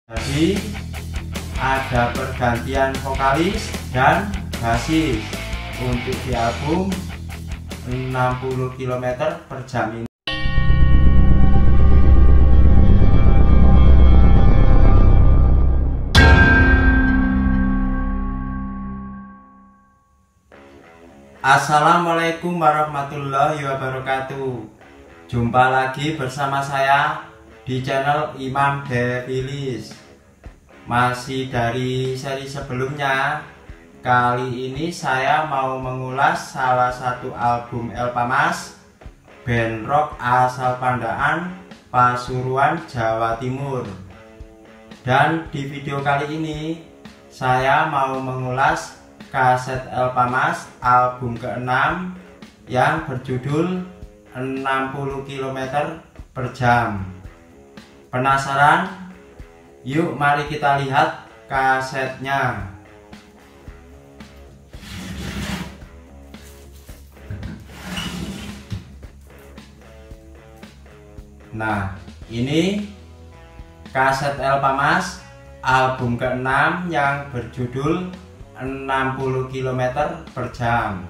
Jadi ada pergantian vokalis dan basis untuk di album 60 km per jam ini. Assalamualaikum warahmatullahi wabarakatuh. Jumpa lagi bersama saya di channel Imam Devilis. Masih dari seri sebelumnya. Kali ini saya mau mengulas salah satu album Elpamas, band rock asal Pandaan, Pasuruan, Jawa Timur. Dan di video kali ini saya mau mengulas kaset Elpamas album ke-6 yang berjudul 60 km per jam. Penasaran? Yuk mari kita lihat kasetnya. Nah, ini kaset Elpamas album ke-6 yang berjudul 60 km per jam.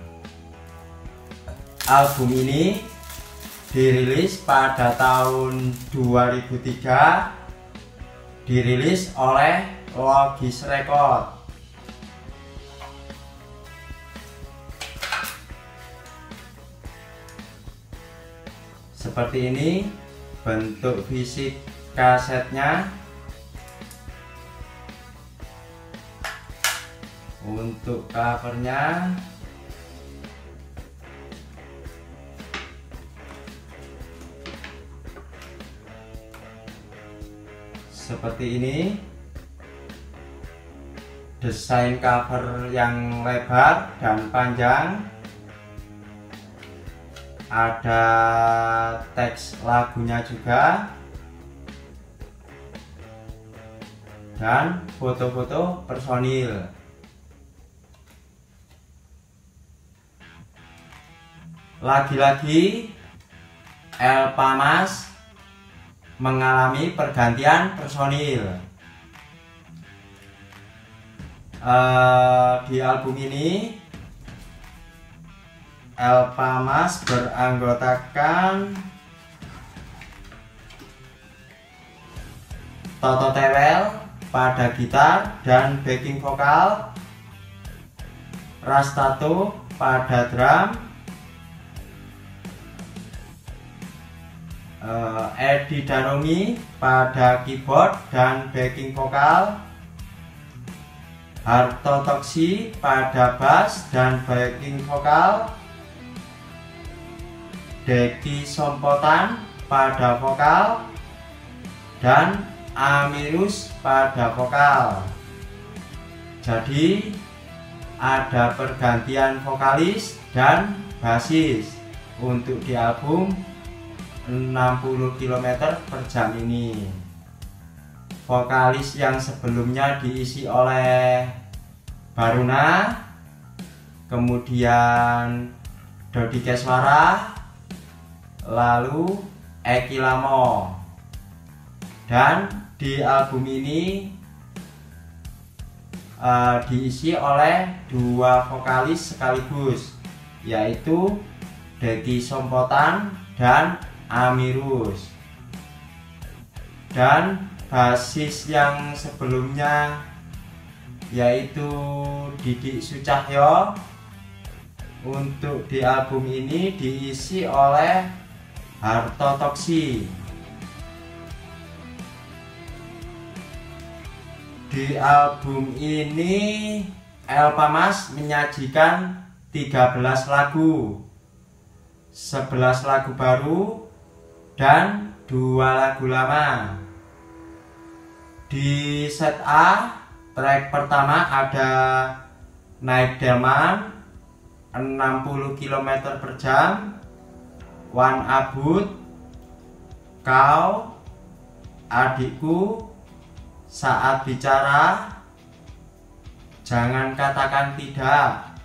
Album ini dirilis pada tahun 2003, dirilis oleh Logis Record. Seperti ini bentuk fisik kasetnya. Untuk covernya seperti ini, desain cover yang lebar dan panjang, ada teks lagunya juga, dan foto-foto personil. Lagi-lagi Elpamas mengalami pergantian personil. Di album ini Elpamas beranggotakan Toto Tewel pada gitar dan backing vokal, Rastato pada drum, Edi Daromi pada keyboard dan backing vokal, Harto Toksi pada bass dan backing vokal, Deki Sompotan pada vokal, dan Amirus pada vokal. Jadi ada pergantian vokalis dan basis untuk di album 60 km per jam ini. Vokalis yang sebelumnya diisi oleh Baruna, kemudian Dodi Keswara, lalu Eki Lamo. Dan di album ini diisi oleh dua vokalis sekaligus, yaitu Deki Sompotan dan Amirus. Dan basis yang sebelumnya yaitu Didik Sucahyo, untuk di album ini diisi oleh Harto Toksi. Di album ini Elpamas menyajikan 13 lagu, 11 lagu baru dan 2 lagu lama. Di set A, track pertama ada Naik Delman 60 km per jam, Wan Abut, Kau, Adikku, Saat Bicara, Jangan Katakan Tidak.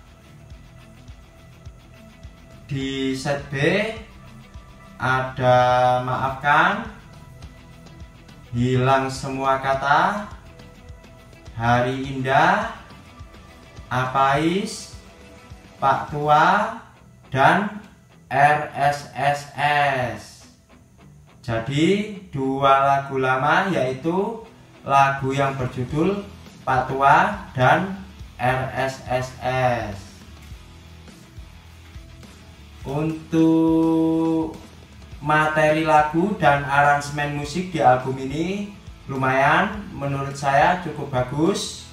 Di set B ada Maafkan, Hilang Semua Kata, Hari Indah, Apais, Pak Tua, dan RSSS. Jadi dua lagu lama, yaitu lagu yang berjudul Pak Tua dan RSSS. Untuk materi lagu dan aransemen musik di album ini lumayan, menurut saya cukup bagus.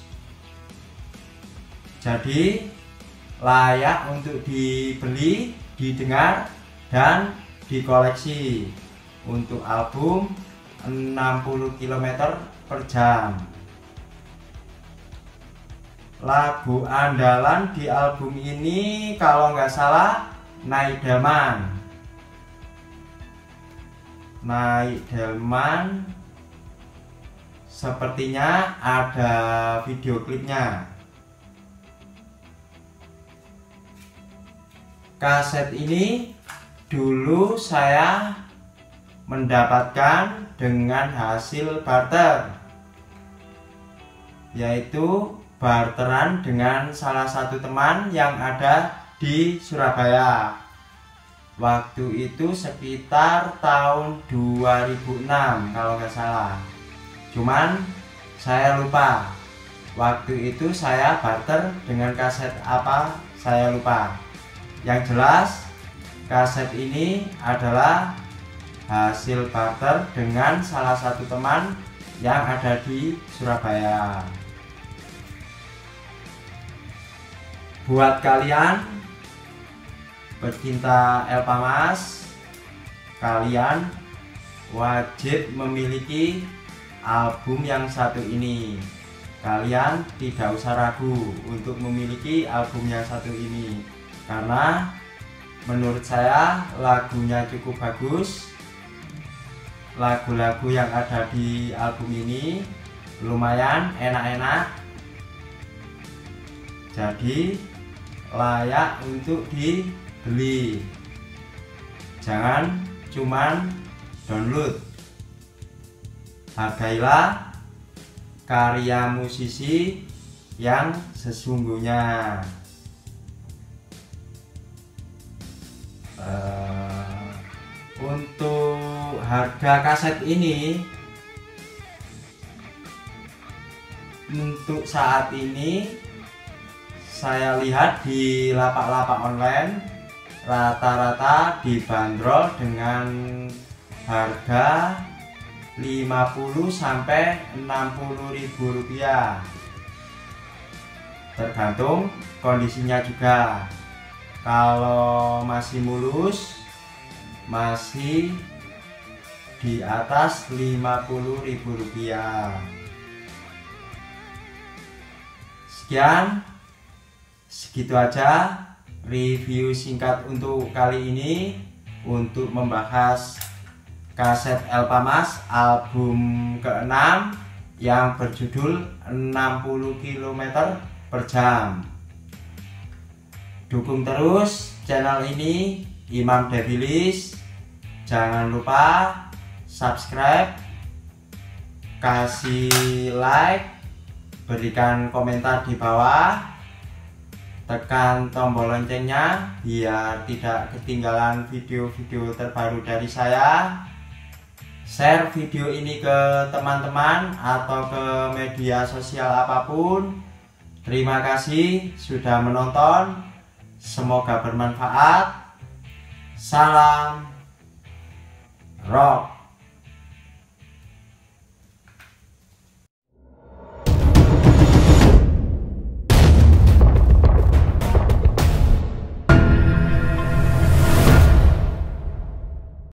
Jadi layak untuk dibeli, didengar, dan dikoleksi. Untuk album 60 km per jam. Lagu andalan di album ini kalau nggak salah Naik Delman. Naik Delman sepertinya ada video klipnya. Kaset ini dulu saya mendapatkan dengan hasil barter, yaitu barteran dengan salah satu teman yang ada di Surabaya. Waktu itu sekitar tahun 2006 kalau nggak salah. Cuman saya lupa waktu itu saya barter dengan kaset apa, saya lupa. Yang jelas kaset ini adalah hasil barter dengan salah satu teman yang ada di Surabaya. Buat kalian pecinta Elpa Mas, kalian wajib memiliki album yang satu ini. Kalian tidak usah ragu untuk memiliki album yang satu ini, karena menurut saya lagunya cukup bagus. Lagu-lagu yang ada di album ini lumayan enak-enak, jadi layak untuk dibeli. Jangan cuman download. Hargailah karya musisi yang sesungguhnya. Untuk harga kaset ini untuk saat ini saya lihat di lapak-lapak online rata-rata dibanderol dengan harga 50 sampai 60 ribu rupiah, tergantung kondisinya juga. Kalau masih mulus masih di atas 50 ribu rupiah. Segitu aja review singkat untuk kali ini, untuk membahas kaset Elpa Mas album ke-6 yang berjudul 60 km per jam. Dukung terus channel ini, Imam Devilis. Jangan lupa subscribe, kasih like, berikan komentar di bawah, tekan tombol loncengnya biar tidak ketinggalan video-video terbaru dari saya. Share video ini ke teman-teman atau ke media sosial apapun. Terima kasih sudah menonton, semoga bermanfaat. Salam rock.